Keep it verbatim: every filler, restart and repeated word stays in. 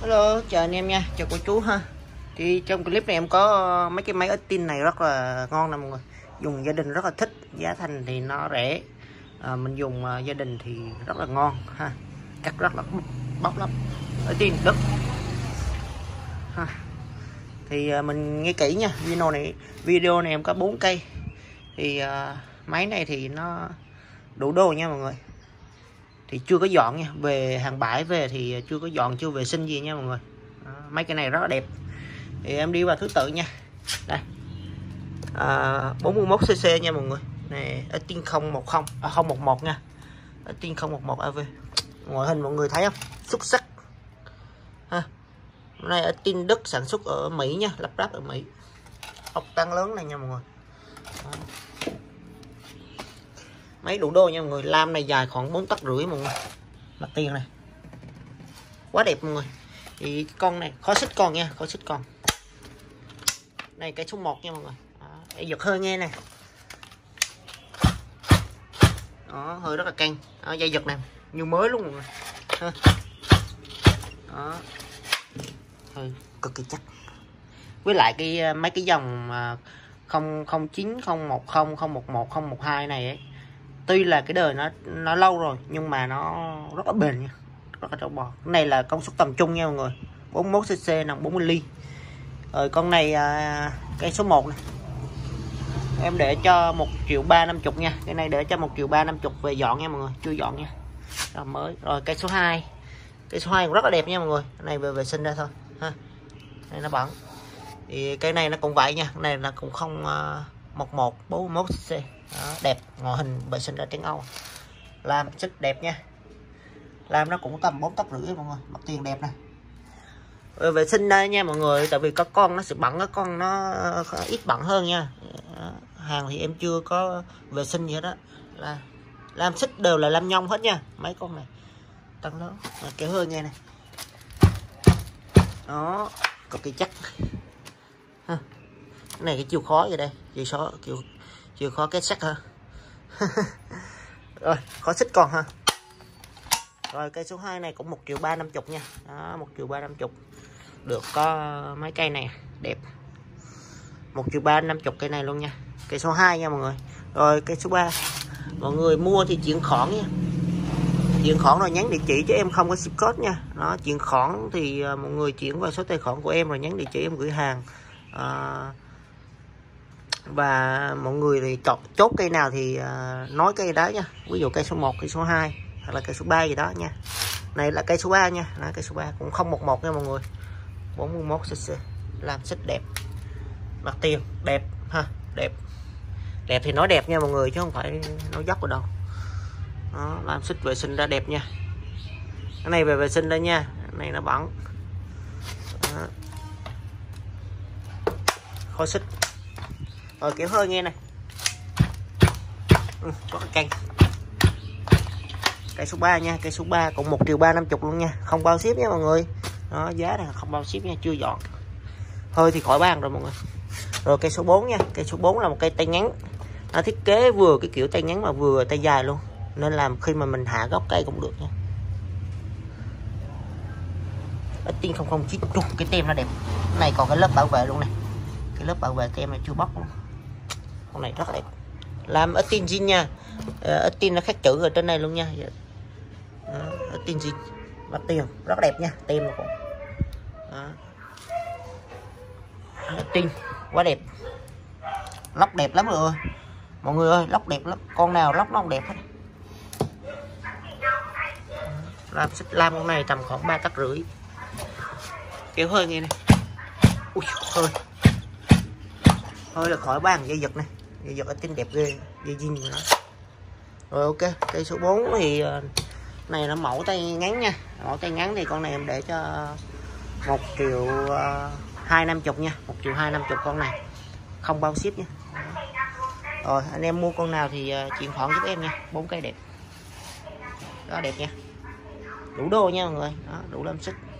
Hello, chào anh em nha, chào cô chú ha. Thì trong clip này em có mấy cái máy ít tin này rất là ngon nè mọi người. Dùng gia đình rất là thích, giá thành thì nó rẻ. À, mình dùng uh, gia đình thì rất là ngon ha. Cắt rất là bóc lắm. Ít tin Đức. Ha. Thì uh, mình nghe kỹ nha, video này video này em có bốn cây. Thì uh, máy này thì nó đủ đồ nha mọi người. Thì chưa có dọn nha, về hàng bãi về thì chưa có dọn, chưa vệ sinh gì nha mọi người. Đó, mấy cái này rất là đẹp. Thì em đi vào thứ tự nha. Đây à, bốn mươi mốt xê xê nha mọi người. Này Eighteen không một không à, không một một nha. Eighteen không một một a vê. Ngoại hình mọi người thấy không, xuất sắc ha. Này Eighteen Đức, sản xuất ở Mỹ nha, lắp ráp ở Mỹ. Ốc tăng lớn này nha mọi người. Đó. Máy đủ đô nha mọi người. Lam này dài khoảng bốn tấc rưỡi mọi người. Mặt tiền này quá đẹp mọi người. Thì con này khó xích con nha, khó xích con. Này cái số một nha mọi người. Đó, giật hơi nghe này. Đó, hơi rất là căng. Đó, dây giật này như mới luôn mọi người. Ha. Đó. Hơi cực kỳ chắc. Với lại cái mấy cái dòng không không chín, không một không, không một một, không một hai này ấy, tuy là cái đời nó nó lâu rồi nhưng mà nó rất là bền nha, rất là trâu bò. Cái này là công suất tầm trung nha mọi người, bốn mươi mốt xê xê nặng bốn mươi ly. Rồi con này à, cái số một này em để cho một triệu ba năm chục nha. Cái này để cho một triệu ba năm chục về dọn nha mọi người, chưa dọn nha, rồi mới. Rồi cái số hai, cái số hai cũng rất là đẹp nha mọi người. Cái này về vệ sinh ra thôi ha. Đây nó bẩn. Thì cái này nó cũng vậy nha, cái này là cũng không uh, một một bốn mươi mốt xê xê. Đó, đẹp, ngoại hình vệ sinh ra trắng Âu. Làm rất đẹp nha. Làm nó cũng tầm bốn tấc rưỡi mọi người, mặt tiền đẹp này. Rồi vệ sinh đây nha mọi người, tại vì có con nó sẽ bẩn, có con nó ít bẩn hơn nha. Hàng thì em chưa có vệ sinh gì hết đó. Là làm xích đều là làm nhông hết nha, mấy con này tăng lớn. Kéo hơi nghe này. Đó, cực kỳ chắc. Ha. Cái này cái chiều khó vậy đây, chiều khó chiều chiều khó kết sắt ha. Rồi khó xích con ha. Rồi cây số hai này cũng một triệu ba năm chục nha. Đó, một triệu ba năm chục được có mấy cây này đẹp. Một triệu ba năm chục cây này luôn nha. Cây số hai nha mọi người. Rồi cây số ba mọi người mua thì chuyển khoản nha, chuyển khoản rồi nhắn địa chỉ cho em, không có ship code nha. Đó, chuyển khoản thì mọi người chuyển vào số tài khoản của em rồi nhắn địa chỉ em gửi hàng. À, và mọi người thì chọn chốt cây nào thì uh, nói cây đó nha. Ví dụ cây số một, cây số hai hoặc là cây số ba gì đó nha. Này là cây số ba nha. Đó, cây số ba cũng không một một nha mọi người, bốn mươi mốt xê xê. Làm xích đẹp, mặt tiền đẹp ha, đẹp. Đẹp thì nói đẹp nha mọi người chứ không phải nói dốc ở đâu. Đó, làm xích vệ sinh ra đẹp nha. Cái này về vệ sinh đây nha, cái này nó bẩn. Đó. Khói xích. Rồi kéo hơi nghe này. Ừ, có cái căng. Cây số ba nha, cây số ba cũng một triệu ba năm chục luôn nha, không bao ship nha mọi người. Đó, giá này không bao ship nha, chưa dọn. Hơi thì khỏi bàn rồi mọi người. Rồi cây số bốn nha, cây số bốn là một cây tay ngắn. Nó thiết kế vừa cái kiểu tay ngắn mà vừa tay dài luôn, nên làm khi mà mình hạ gốc cây cũng được nha. Eighteen không không chín, cái tem nó đẹp. Cái này còn cái lớp bảo vệ luôn này, cái lớp bảo vệ tem này chưa bóc luôn. Con này rất đẹp. Làm Eighteen zin nha. Eighteen nó khắc chữ ở trên này luôn nha. Eighteen zin. Mặt tiền rất đẹp nha, tem cũng. Eighteen quá đẹp. Lóc đẹp lắm rồi mọi người ơi, lóc đẹp lắm. Con nào lóc nó không đẹp hết. Làm xích lam con này tầm khoảng ba tấc rưỡi. Kéo hơi nghe này. Ui, hơi hơi là khỏi bàn. Dây giật này, dây giật ở tin đẹp ghê, dây zin gì đó. Rồi ok, cây số bốn thì này nó mẫu tay ngắn nha. Mẫu tay ngắn thì con này em để cho một triệu hai năm chục nha, một triệu hai năm chục con này, không bao ship nha. Rồi anh em mua con nào thì chuyển khoản giúp em nha. Bốn cây đẹp đó, đẹp nha, đủ đô nha mọi người. Đó, đủ làm xích.